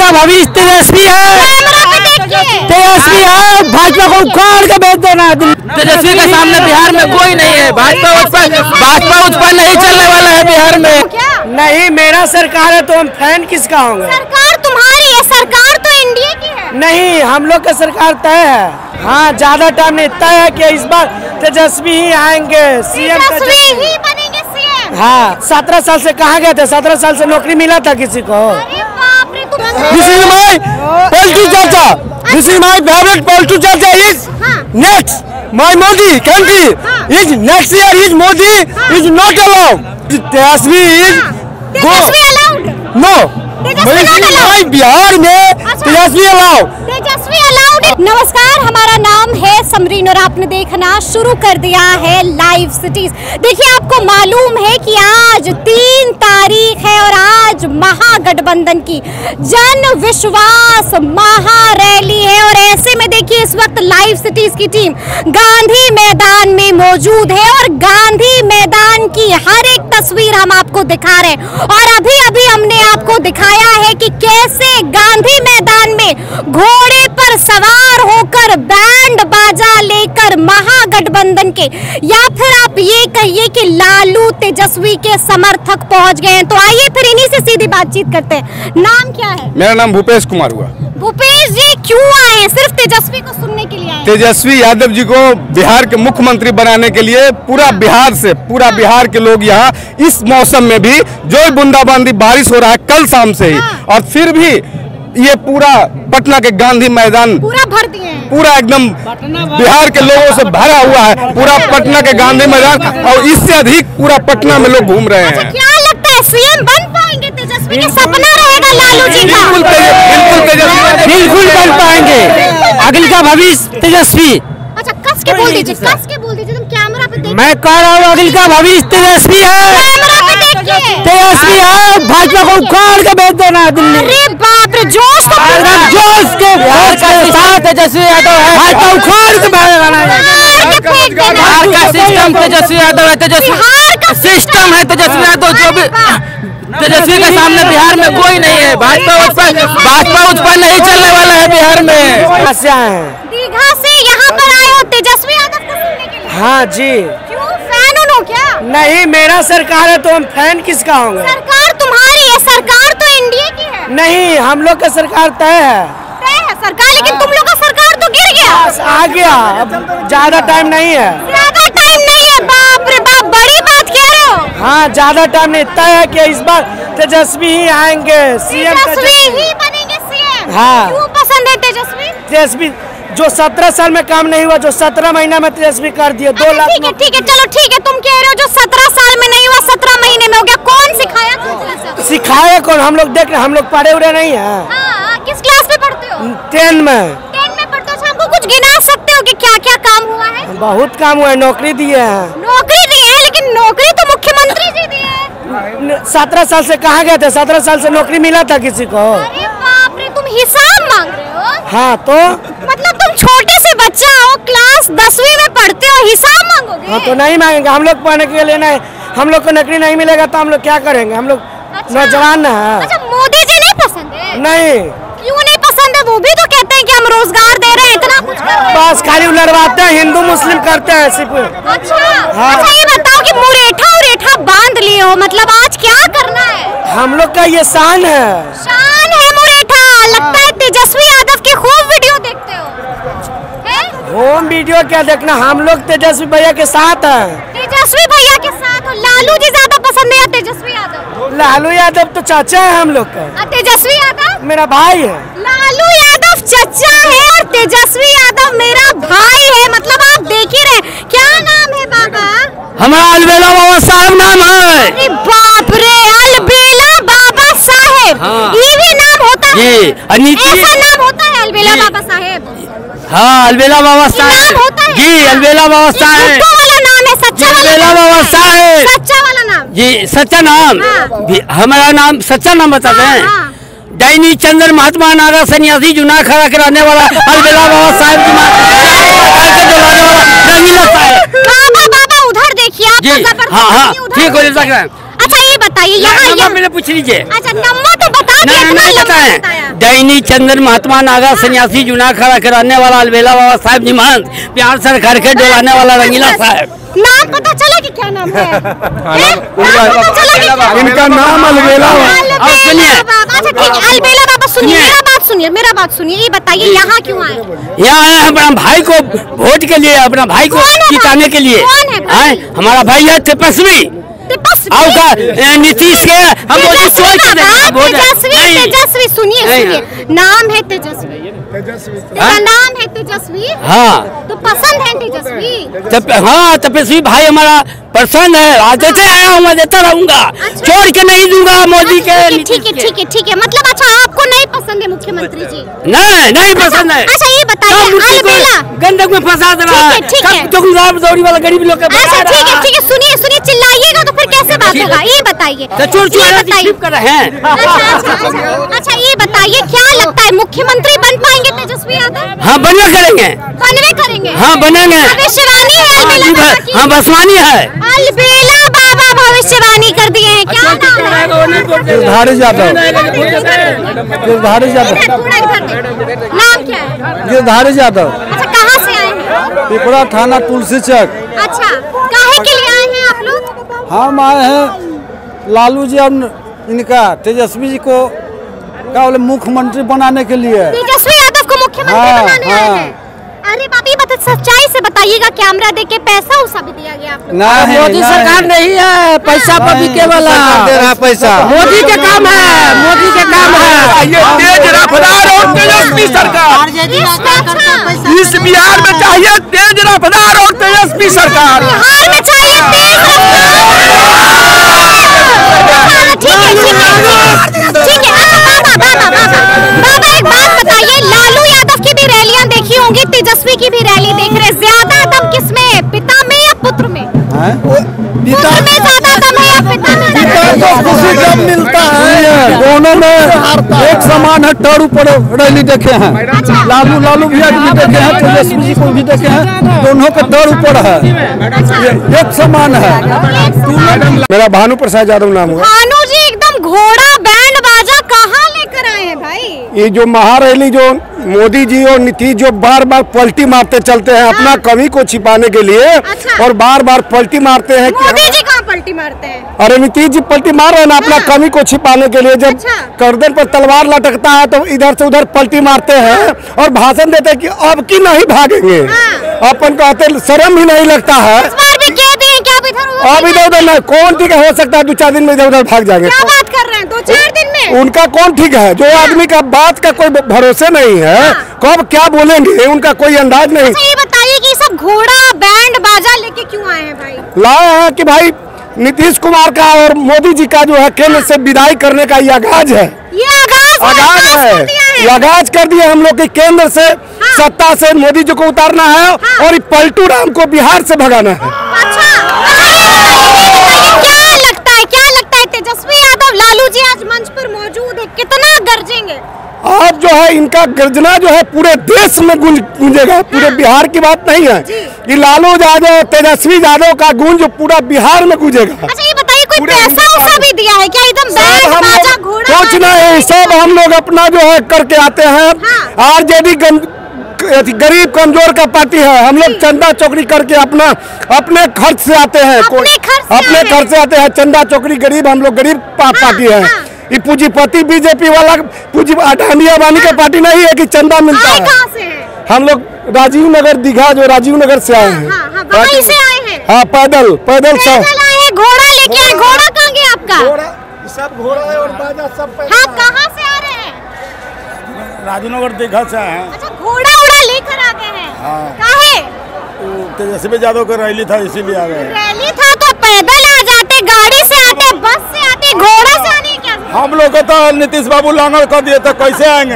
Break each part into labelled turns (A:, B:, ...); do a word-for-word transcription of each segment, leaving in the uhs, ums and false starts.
A: का भविष्य तेजस्वी है, तेजस्वी है। भाजपा को उखाड़ के भेज देना।
B: तेजस्वी के सामने बिहार में कोई नहीं है। भाजपा उस पर भाजपा उस पर नहीं चलने वाला है बिहार में।
A: नहीं, मेरा सरकार है तो हम फैन किसका होंगे?
C: सरकार तुम्हारी है, सरकार तो एनडीए की है।
A: नहीं, हम लोग का सरकार तय है। हाँ, ज्यादा टाइम नहीं, तय है कि इस बार तेजस्वी ही आएंगे सीएम।
C: तेजस्वी ही बनेंगे सीएम।
A: हाँ, सत्रह साल से कहाँ गए थे? सत्रह साल से नौकरी मिला था किसी को?
C: अरे बाप रे, तुम
A: This is my political character. This is my favorite political character is next. My Modi country is next year is Modi is not allowed. Tejashwi is go.
C: Tejashwi allowed?
A: No.
C: Tejashwi
A: Bihar में तेजस्वी अलाउड।
C: तेजस्वी अलाउड। नमस्कार, हमारा नाम है समरीन और आपने देखना शुरू कर दिया है लाइव सिटीज। देखिए, आपको मालूम है कि आज तीन तारीख है और आज महागठबंधन की जन विश्वास महारैली है। और ऐसे में देखिए, इस वक्त लाइव सिटीज की टीम गांधी मैदान में मौजूद है और गांधी मैदान की हर एक तस्वीर हम आपको दिखा रहे हैं। और अभी अभी हमने आपको दिखाया है कि कैसे गांधी मैदान में घोड़े पर सवार होकर बैंड बाजा लेकर महागठबंधन के या फिर आप ये कहिए कि लालू तेजस्वी के समर्थक पहुंच गए हैं। तो आइए फिर इन्हीं से सीधी बातचीत करते हैं। नाम क्या है?
D: मेरा नाम भूपेश कुमार हुआ।
C: भूपेश जी, क्यों आए? सिर्फ तेजस्वी को सुनने के लिए आए?
D: तेजस्वी यादव जी को बिहार के मुख्यमंत्री बनाने के लिए पूरा बिहार से पूरा बिहार के लोग यहाँ इस मौसम में भी जो बूंदाबांदी बारिश हो रहा है कल शाम से ही, और फिर भी ये पूरा पटना के गांधी मैदान
C: पूरा भर दिए हैं।
D: पूरा एकदम बिहार के लोगों से भरा हुआ है पूरा पटना के गांधी मैदान, और इससे अधिक पूरा पटना में लोग घूम रहे हैं।
C: क्या लगता है, सीएम बन पाएंगे तेजस्वी? का सपना रहेगा लालू जी का?
D: बिल्कुल तेजस्वी
A: बिल्कुल बन पाएंगे। अगली का भविष्य तेजस्वी।
C: अच्छा, कस के बोल दीजिए, कस के बोल दीजिए, तुम कैमरा पे देखिए।
A: मैं कह रहा हूँ अगली का भविष्य तेजस्वी है,
C: कैमरा पे देखिए।
A: तेजस्वी है। भाजपा को उखाड़ के भेज देना दिल्ली।
C: अरे बाप रे, जोश तो
A: जोश के साथ तेजस्वी यादव है। भाजपा उखाड़ के
B: बिहार का सिस्टम तेजस्वी यादव है। तेजस्वी सिस्टम है तेजस्वी यादव। जो भी तेजस्वी के सामने बिहार में कोई नहीं है। भाजपा उस पर भाजपा उस पर नहीं चलने वाला है बिहार में।
C: दीघा से यहाँ पर आए हो तेजस्वी यादव को सुनने के लिए?
A: हाँ जी।
C: क्यों, फैन हो क्या?
A: नहीं, मेरा सरकार है तो हम फैन किसका होंगे?
C: सरकार तुम्हारी है, सरकार तो एनडीए की है।
A: नहीं, हम लोग का सरकार तय है।
C: तय है सरकार, लेकिन तुम लोग का सरकार तो गिर गया।
A: आ गया, अब ज्यादा टाइम नहीं है।
C: ज्यादा टाइम नहीं है? बाप रे बाप, बड़ी बात कह रहे हो।
A: हाँ, ज्यादा टाइम नहीं, तय है कि इस बार तेजस्वी ही आएंगे सीएम।
C: तेजस्वी ही बनेंगे सीएम।
A: हाँ।
C: क्यों पसंद है तेजस्वी?
A: तेजस्वी जो सत्रह साल में काम नहीं हुआ, जो सत्रह महीना में तेजस्वी कर दिए दो लाख।
C: ठीक है ठीक है, चलो ठीक है, तुम कह रहे हो जो सत्रह साल में नहीं हुआ सत्रह महीने में हो गया। कौन सिखाया तुमको?
A: सिखाया कौन? हम लोग देख रहे, हम लोग पढ़े उड़े नहीं है।
C: हाँ, किस क्लास में पढ़ते हो?
A: टेन में।
C: टेन में पढ़ते हो? हमको कुछ गिना सकते हो कि क्या क्या काम हुआ है?
A: बहुत काम हुआ है, नौकरी दिए हैं।
C: नौकरी दी है, लेकिन नौकरी तो मुख्यमंत्री जी दिए हैं।
A: सत्रह साल से कहाँ गए थे? सत्रह साल से नौकरी मिला था किसी को?
C: अरे बाप रे, तुम हिसाब मांग रहे हो?
A: हाँ, तो
C: मतलब तुम छोटे से बच्चा हो, क्लास दसवीं में पढ़ते हो, हिसाब मांगोगे?
A: हाँ, तो नहीं मांगेंगे। हम लोग पढ़ने के लिए नहीं, हम लोग को नौकरी नहीं मिलेगा तो हम लोग क्या करेंगे? हम लोग
C: अच्छा।
A: नौजवान है।
C: अच्छा, मोदी जी नहीं पसंद है?
A: नहीं।
C: क्यों नहीं पसंद है? वो भी तो कहते हैं कि हम रोजगार दे रहे हैं, इतना कुछ कर रहे हैं।
A: बस खाली लड़वाते हैं, हिंदू मुस्लिम करते हैं सिर्फ।
C: अच्छा।
A: हाँ।
C: अच्छा, ये बताओ कि मुरेठा उरेठा बांध लिए हो, मतलब आज क्या करना है?
A: हम लोग का ये शान है।
C: शान है मुरेठा। लगता है तेजस्वी यादव की खूब वीडियो देखते हो। है?
A: होम वीडियो क्या देखना, हम लोग तेजस्वी भैया के साथ हैं।
C: तेजस्वी भैया के साथ हो। लालू जी ज्यादा पसंद है या तेजस्वी यादव?
A: लालू यादव तो चाचा है हम लोग का।
C: और तेजस्वी यादव
A: मेरा भाई है।
C: लालू यादव चचा है और तेजस्वी यादव मेरा भाई है। मतलब आप देख ही रहे। क्या नाम है बाबा?
A: हमारा अलबेला बाबा साहब नाम है।
C: अरे बाप रे, अलबेला बाबा साहेब।
A: हाँ।
C: ये भी नाम होता है?
A: जी,
C: ऐसा नाम होता है अलबेला बाबा साहेब?
A: हाँ, अलबेला बाबा साहेब
C: होता है?
A: जी, अलबेला बाबा साहेब।
C: झूठा वाला नाम है, सच्चा वाला
A: अलबेला बाबा साहेब।
C: सच्चा वाला नाम?
A: जी, सच्चा नाम।
C: हाँ।
A: भी हमारा नाम सच्चा नाम बताते हैं।
C: हाँ।
A: दैनी चंद्र महात्मा नागा सन्यासी जुना खड़ा कराने वाला अलबेला बाबा साहेब की
C: बाबा बाबा उधर देखिए आप।
A: जी, हाँ हाँ, ठीक हो जाएगा।
C: अच्छा, ये बताइए यहाँ
A: मैंने पूछ लीजिए।
C: अच्छा, नंबर तो बता नहीं बताया।
E: दैनी चंदन महात्मा नागा सन्यासी जुना खड़ा कराने वाला अलबेला बाबा साहब निमान प्यार सर घर के डोलाने वाला रंगीला साहब।
C: नाम पता चला कि क्या नाम है?
A: इनका नाम अलबेला।
E: सुनिए,
C: अच्छा ठीक है, अलबेला बाबा सुनिए, मेरा बात सुनिए, मेरा बात सुनिए, ये बताइए यहाँ क्यों आए?
E: यहाँ आए अपना भाई को वोट के लिए, अपना भाई को जिताने के लिए। हमारा भाई है तेजस्वी नीतीश के हम
C: तेजस्वी तेजस्वी सुनिए सुनिए नाम है तेजस्वी, तेरा नाम है तेजस्वी।
E: हाँ
C: तो पसंद है तेजस्वी?
E: हाँ तेजस्वी भाई हमारा पसंद है, आज देते आया हूँ, मैं देता रहूंगा, छोड़ के नहीं दूंगा मोदी के।
C: ठीक है ठीक है ठीक है, मतलब अच्छा आपको नहीं पसंद है मुख्यमंत्री जी?
E: नहीं नहीं पसंद है।
C: अच्छा ये बताइए अलबेला
E: गंदक में फंसा दे रहा है,
C: ठीक है
E: दौड़ी वाला गरीब लोग।
C: अच्छा ठीक है ठीक है, सुनिए सुनिए, चिल्लाइएगा तो फिर कैसे बात होगा, ये बताइए।
E: कर रहे हैं।
C: अच्छा ये बताइए क्या लगता है मुख्यमंत्री बन पाएंगे तेजस्वी यादव?
E: हाँ बनवे करेंगे,
C: बनवे करेंगे।
E: हाँ बनेंगे।
C: भविष्यवाणी है
E: हाँ बसवानी है,
C: अलबेला बाबा भविष्यवाणी कर दिए हैं। क्या नाम है?
A: गिरधारी यादव। गिरधारी यादव।
C: नाम क्या है?
A: गिरधारी यादव।
C: अच्छा कहाँ से आए हैं?
A: पिपरा थाना तुलसी चक।
C: अच्छा काहे के लिए आए हैं आप लोग?
A: हम आए हैं लालू जी और इनका तेजस्वी जी को क्या बोले मुख्यमंत्री बनाने के लिए।
C: तेजस्वी यादव को मुख्यमंत्री
A: हाँ,
C: बनाने आए
A: हाँ।
C: हैं? अरे बाबी बता, सच्चाई से बताइएगा, कैमरा देख के पैसा उसा भी दिया गया आपको?
A: नहीं,
E: मोदी सरकार नहीं है पैसा पर बिके वाला,
A: दे रहा पैसा।
E: मोदी के काम है, मोदी के काम है।
D: ये तेज रफ्तार और तेजस्वी सरकार इस बिहार में चाहिए, तेज रफ्तार और तेजस्वी सरकार
C: बिहार में चाहिए तेज ठीक है ठीक है ठीक है। अच्छा बाबा बाबा बाबा बाबा एक बात बताइए, लालू यादव की भी रैलियां देखी होंगी, तेजस्वी की भी रैली देख रहे, ज्यादा दम किसमें, पिता में या पुत्र में? पुत्र में ज्यादा दम है या पिता में?
A: खुशी जब मिलता है दोनों में एक समान है। टर्न ऊपर रैली देखे हैं, लालू लालू भैया भी देखे हैं, तेजस्वी जी को भी देखे हैं, दोनों के टर्न ऊपर है, एक समान है।
D: मेरा भानु प्रसाद यादव नाम हुआ।
C: भानु जी एकदम घोड़ा बैंड बाजा कहाँ लेकर आए हैं भाई?
D: ये जो महारैली जो मोदी जी और नीतीश जो बार बार पलटी मारते चलते हैं अपना कमी को छिपाने के लिए,
C: अच्छा।
D: और बार बार पलटी मारते हैं कि
C: मोदी जी कहाँ पलटी मारते हैं?
D: अरे नीतीश जी पलटी मार रहे हैं ना अपना
C: हाँ।
D: कमी को छिपाने के लिए। जब
C: अच्छा।
D: गर्दन पर तलवार लटकता है तो इधर से उधर पलटी मारते हैं और भाषण देते हैं कि अब की नहीं भागेंगे।
C: हाँ।
D: अपन कहते शर्म ही नहीं लगता है।
C: इस बार भी कह दें कि आप इधर उधर
D: अब इधर उधर नहीं, कौन ठीक है, हो सकता है दो चार दिन में इधर उधर भाग जाएंगे।
C: क्या बात कर रहे हैं, दो चार दिन में?
D: उनका कौन ठीक है, जो आदमी का बात का कोई भरोसे नहीं है, कब क्या बोलेंगे उनका कोई अंदाज नहीं।
C: अच्छा ये बताइए कि सब घोड़ा बैंड बाजा लेके क्यों आए हैं भाई?
D: लाए हैं कि भाई नीतीश कुमार का और मोदी जी का जो है केंद्र से विदाई करने का ये आगाज है।
C: ये आगाज
D: आगाज है,
C: कर दिया है।
D: ये आगाज कर दिया हम लोग के केंद्र से सत्ता से मोदी जी को उतारना है और ये पलटू राम को बिहार से भगाना है।
C: अच्छा क्या लगता है क्या लगता है तेजस्वी यादव लालू जी आज मंच पर मौजूद है, कितना गरजेंगे?
D: आज जो है इनका गर्जना जो है पूरे देश में गूंज गूंजेगा, पूरे बिहार की बात नहीं है कि लालू यादव तेजस्वी यादव का गूंज पूरा बिहार में गूंजेगा।
C: अच्छा ये बताइए कोई
D: पूरे
C: पैसा उसा भी दिया है क्या? एकदम बैंड
D: हम
C: बाजा
D: लोग
C: घोड़ा
D: कुछ नहीं, सब हम लोग अपना जो है करके आते हैं।
C: हाँ।
D: आरजेडी गरीब कमजोर का पार्टी है, हम लोग चंदा चौकड़ी करके अपना अपने खर्च से आते हैं,
C: अपने खर्च से
D: अपने
C: आए हैं।
D: खर्च से आते हैं। चंदा चौकड़ी गरीब, हम लोग गरीब पा, पार्टी है।
C: हाँ।
D: ये पूंजीपति बीजेपी वाला पूंजी अडानी अबानी का पार्टी नहीं है कि चंदा मिलता
C: आए
D: है।
C: कहाँ से हैं?
D: हम लोग राजीव नगर दीघा जो राजीव नगर से आए हैं।
C: हाँ, हाँ, वहीं से आए हैं।
D: हाँ पैदल पैदल से
C: पैदल आए हैं, घोड़ा लेके आए। घोड़ा कहाँ गया आपका?
D: सब घोड़ा है और बाजा सब
C: हाँ कहाँ से आ रहे हैं?
D: राजीव नगर दीघा से आए हैं।
C: अच्छा घोड़ा उड़ा लेकर आ गए हैं?
D: हाँ।
C: काहे?
D: तेजस्वी यादव का रैली था इसीलिए आ गए।
C: रैली था तो पैदल आ जाते, गाड़ी से आते, बस से आते, घोड़ा से आने क्या?
D: हम लोग को तो नीतीश बाबू लांगड़ कर दिए तो कैसे आएंगे?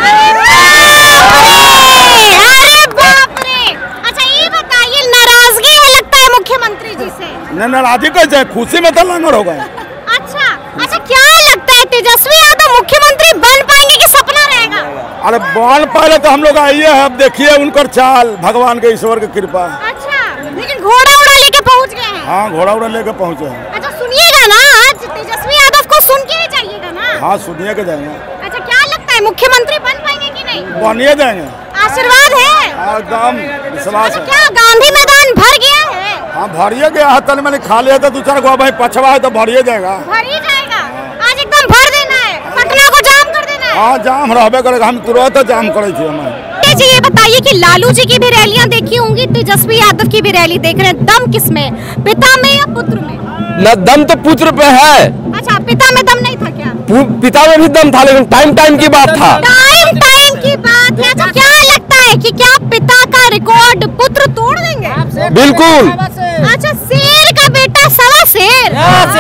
C: अरे बाप रे। अच्छा ये बताइए नाराजगी है लगता है मुख्यमंत्री जी से?
D: न नाराजगी कैसे, खुशी में तो लांगड़ हो गए।
C: अच्छा अच्छा क्या लगता है तेजस्वी यादव मुख्यमंत्री बन पाएंगे कि सपना रहेगा?
D: अरे बन पहले तो हम लोग आइए, अब देखिए उनकर चाल, भगवान के ईश्वर की कृपा।
C: अच्छा लेकिन घोड़ा उड़ा लेके पहुंच गए हैं?
D: हाँ घोड़ा उड़ा लेकर पहुँचे हैं।
C: अच्छा सुनिएगा ना, आज तेजस्वी यादव को सुन के ही जाइएगा ना?
F: हाँ सुनिए के जाएंगे।
C: अच्छा, क्या लगता है मुख्यमंत्री बन पाएंगे कि नहीं?
F: बनिए जाएंगे।
C: आशीर्वाद है?
F: एकदम विश्वास
C: अच्छा,
F: है।
C: क्या गांधी मैदान भर गया है?
F: हाँ भरिए गया है, तल मैंने खा लिया था दो चार गो, भाई पछवा है तो भरिए जाएगा।
C: भर ही जाएगा, आज एकदम भर देना है, पटना को जाम कर देना है।
F: हाँ जाम रहबे करेगा, हम तुरंत जाम करे थे हमें।
C: जी ये बताइए कि लालू जी की भी रैलियां देखी होंगी, तेजस्वी यादव की भी रैली देख रहे हैं, दम किसमें, पिता में या पुत्र में?
A: न दम तो पुत्र पे है,
C: अच्छा, पिता में दम नहीं था क्या?
A: पिता में भी दम था, लेकिन टाइम टाइम की बात था।
C: टाइम टाइम की बात है। अच्छा, क्या लगता है कि क्या पिता का रिकॉर्ड पुत्र तोड़ देंगे?
A: बिल्कुल।
C: अच्छा, शेर का बेटा सवा शेर।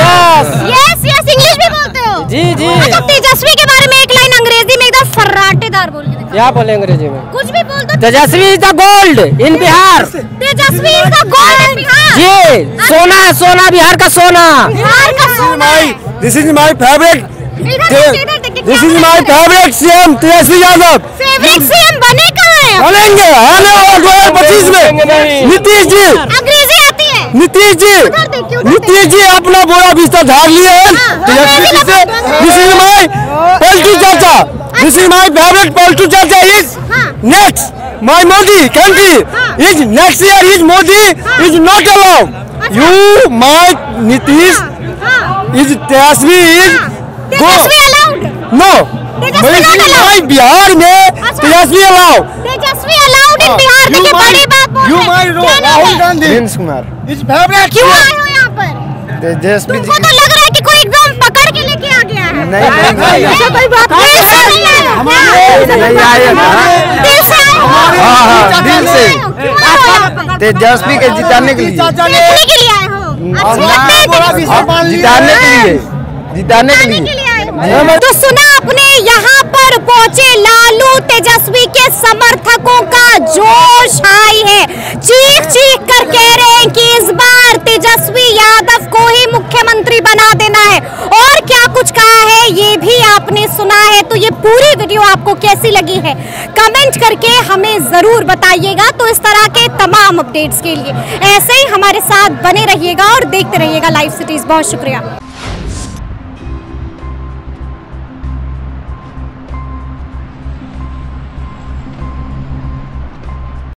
C: यस यस, इंग्लिश भी बोलते हो?
E: जी जी।
C: अच्छा, तेजस्वी के बारे में एक लाइन अंग्रेजी में एकदम फर्राटेदार बोल के दिखाओ।
E: क्या बोले अंग्रेजी में?
C: कुछ भी बोल दो।
E: Tejashwi is the gold in Bihar.
C: Tejashwi is the gold in Bihar.
E: जी, सोना है, सोना, बिहार का सोना।
C: बिहार का सोना है।
A: This is my favourite, this is my favourite CM Tejashwi Yadav.
C: Favourite CM बने कहाँ हैं?
A: बनेंगे आने वाला दो हजार पच्चीस में। नीतीश जी,
C: अंग्रेजी आती है?
A: नीतीश जी,
C: उधर देखिए, उधर
A: नीतीश जी अपना बोरा बिस्तर झाड़ लिए हैं तेजस्वी जी से। दिस इज माई पलटू चाचा, दिस इज माई फेवरेट पलटू चाचा is next. My Modi country is next year is Modi is not allowed. You my Nitish is Tejashwi is go
C: Tejashwi allowed?
A: No, my Bihar में Tejashwi allowed.
C: Tejashwi allowed in Bihar. देखिए, बड़ी बात बोल रहे हैं।
F: Rahul Gandhi
A: Prince Kumar
F: is favourite.
C: क्यों आए हो यहाँ पर?
A: तेजस्वी
C: तुमको तो लग रहा है कि कोई एकदम पकड़ के लेके आ गया है।
A: नहीं, नहीं, नहीं।
C: ऐसा कोई बात नहीं है। नहीं आए हो?
A: नहीं आए हैं।
C: दिल से आए हो?
A: हाँ, हाँ, दिल से।
C: क्यों आए हो यहाँ पर?
A: तेजस्वी के जिताने के लिए,
C: देखने के लिए आए हो? अच्छा, लगता है तेजस्वी-
A: जिताने के लिए, जिताने के
C: के लिए
A: लिए।
C: आए हो? तो सुना आपने, यहाँ पर पहुंचे लालू तेजस्वी के समर्थकों का जोश हाई है। चीख चीख कर कह रहे हैं कि इस बार तेजस्वी यादव को ही मुख्यमंत्री बना देना है। और क्या कुछ कहा है ये भी आपने सुना है। तो ये पूरी वीडियो आपको कैसी लगी है कमेंट करके हमें जरूर बताइएगा। तो इस तरह के तमाम अपडेट्स के लिए ऐसे ही हमारे साथ बने रहिएगा और देखते रहिएगा लाइव सिटीज। बहुत शुक्रिया।